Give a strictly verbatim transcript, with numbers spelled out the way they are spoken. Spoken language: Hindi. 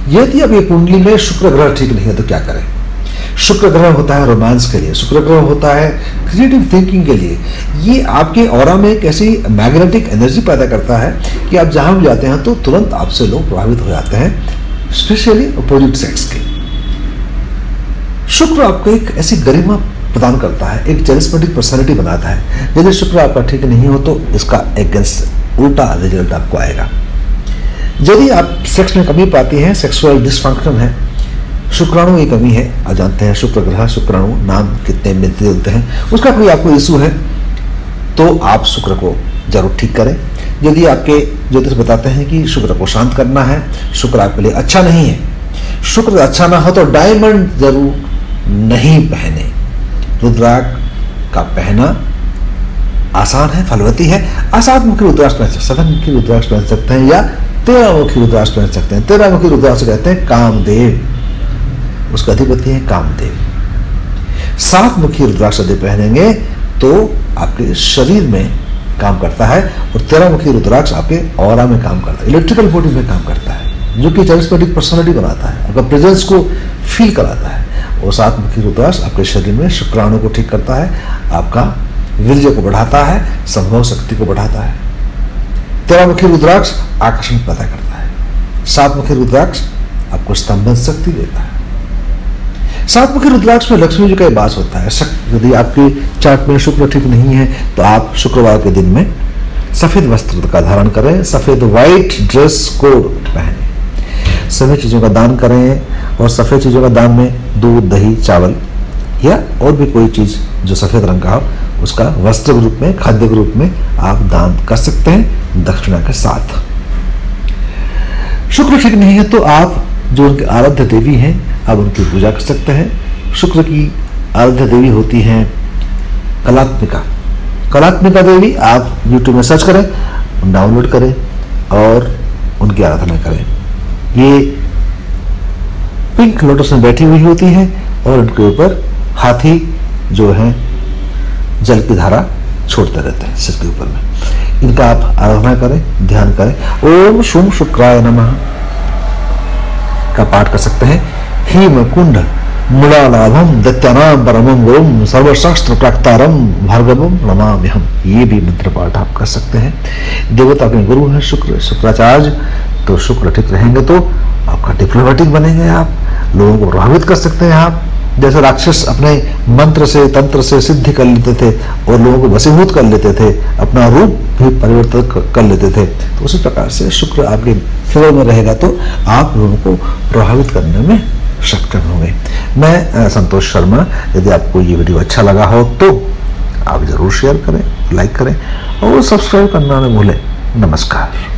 यदि अब ये कुंडली में शुक्र ग्रह ठीक नहीं है तो क्या करें? शुक्र ग्रह होता है रोमांस के लिए, शुक्र ग्रह होता है क्रिएटिव थिंकिंग के लिए। ये आपके ऑरा में एक ऐसी मैग्नेटिक एनर्जी पैदा करता है कि आप जहां भी जाते हैं तो तुरंत आपसे लोग प्रभावित हो जाते हैं, स्पेशली अपोजिट सेक्स के। शुक्र आपको एक ऐसी गरिमा प्रदान करता है, एक चरिस्मेटिक पर्सनैलिटी बनाता है। यदि शुक्र आपका ठीक नहीं हो तो इसका अगेंस्ट उल्टा रिजल्ट आपको आएगा। यदि आप सेक्स में कमी पाती हैं, सेक्सुअल डिसफंक्शन है, शुक्राणु की कमी है, आप जानते हैं शुक्र ग्रह शुक्राणु नाम कितने मिलते जुलते हैं, उसका कोई आपको इशू है तो आप शुक्र को जरूर ठीक करें। यदि आपके ज्योतिष बताते हैं कि शुक्र को शांत करना है, शुक्र आपके लिए अच्छा नहीं है, शुक्र अच्छा ना हो तो डायमंड जरूर नहीं पहने। रुद्राक्ष का पहना आसान है, फलवती है। असात मुखी रुद्राक्ष पहन सकते हैं, सघन मुखी रुद्राक्ष पहन सकते हैं या तेरह मुखी रुद्राक्ष पहन सकते हैं। तेरह मुखी रुद्राक्ष कहते हैं कामदेव, उसका अधिपति है कामदेव। सात मुखी रुद्राक्ष यदि पहनेंगे तो आपके शरीर में काम करता है, और तेरह मुखी रुद्राक्ष आपके ऑरा में काम करता है, इलेक्ट्रिकल बॉडी में काम करता है, जो कि चरिस्मेटिक पर्सनालिटी बनाता है, आपका प्रेजेंस को फील कराता है। और सात मुखी रुद्राक्ष आपके शरीर में शुक्राणु को ठीक करता है, आपका वीर्य को बढ़ाता है, संभव शक्ति को बढ़ाता है। तेरह मुखी रुद्राक्ष आकर्षण पैदा करता है। सात मुखी रुद्राक्ष आपको स्तंभन शक्ति देता है। सात मुखी रुद्राक्ष में लक्ष्मी जी का वास होता है। यदि आपकी चार्ट में शुक्र ठीक नहीं है तो आप शुक्रवार के दिन में सफेद वस्त्र का धारण करें, सफेद व्हाइट ड्रेस कोड पहने, सभी चीजों का दान करें, और सफेद चीजों का दान में दूध, दही, चावल या और भी कोई चीज जो सफेद रंग का हो उसका वस्त्र के रूप में, खाद्य के रूप में आप दान कर सकते हैं दक्षिणा के साथ। शुक्र ठीक नहीं है तो आप जो उनके आराध्य देवी हैं आप उनकी पूजा कर सकते हैं। शुक्र की आराध्य देवी होती हैं कलात्मिका। कलात्मिका देवी आप यूट्यूब में सर्च करें, डाउनलोड करें और उनकी आराधना करें। ये पिंक लोटस में बैठी हुई होती है और उनके ऊपर हाथी जो है जल की धारा छोड़ते रहते हैं सिर के ऊपर में। इनका आप आराधना करें, ध्यान करें। ओम शुम शुक्राय नमः का पाठ कर सकते हैं। हिम कुंड मूलालाभम दत्यानाम परमं गुरुम सर्वशास्त्र प्राक्तारम भार्गवम नमाम्यहम, ये भी मंत्र पाठ आप कर सकते हैं। देवता के गुरु हैं शुक्र, शुक्राचार्य, तो शुक्र ठीक रहेंगे तो आपका डिप्लोमेटिक बनेंगे, आप लोगों को प्रभावित कर सकते हैं। आप जैसे राक्षस अपने मंत्र से तंत्र से सिद्धि कर लेते थे और लोगों को वशीभूत कर लेते थे, अपना रूप भी परिवर्तित कर लेते थे, तो उसी प्रकार से शुक्र आपके फेवर में रहेगा तो आप लोगों को प्रभावित करने में सक्षम होंगे। मैं संतोष शर्मा, यदि आपको ये वीडियो अच्छा लगा हो तो आप जरूर शेयर करें, लाइक करें और सब्सक्राइब करना न भूलें। नमस्कार।